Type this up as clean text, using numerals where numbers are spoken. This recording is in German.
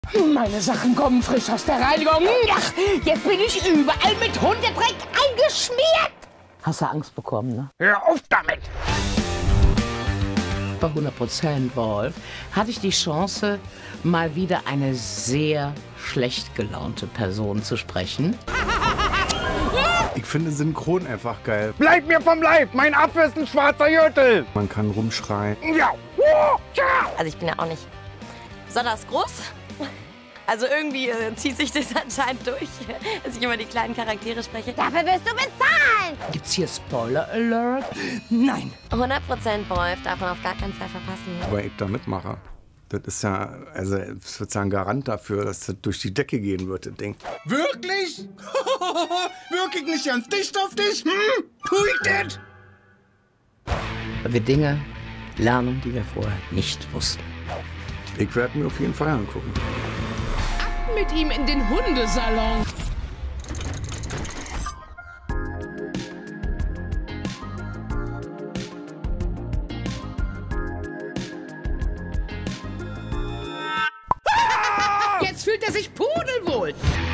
Meine Sachen kommen frisch aus der Reinigung. Ach, jetzt bin ich überall mit Hundedreck eingeschmiert. Hast du Angst bekommen, ne? Hör auf damit! Bei 100% Wolf hatte ich die Chance, mal wieder eine sehr schlecht gelaunte Person zu sprechen. Ich finde Synchron einfach geil. Bleib mir vom Leib! Mein Affe ist ein schwarzer Gürtel! Man kann rumschreien. Ja! Also ich bin ja auch nicht besonders groß. Also irgendwie zieht sich das anscheinend durch, dass ich immer die kleinen Charaktere spreche. Dafür wirst du bezahlen! Gibt's hier Spoiler-Alert? Nein! 100% Wolf darf man auf gar keinen Fall verpassen. Aber ich da mitmache. Das ist ja, also es wird ja ein Garant dafür, dass das durch die Decke gehen wird, das Ding. Wirklich? Wirklich nicht ganz dicht auf dich? Hm? Tu ich das? Weil wir Dinge lernen, die wir vorher nicht wussten. Ich werde mir auf jeden Fall angucken. Mit ihm in den Hundesalon. Jetzt fühlt er sich pudelwohl.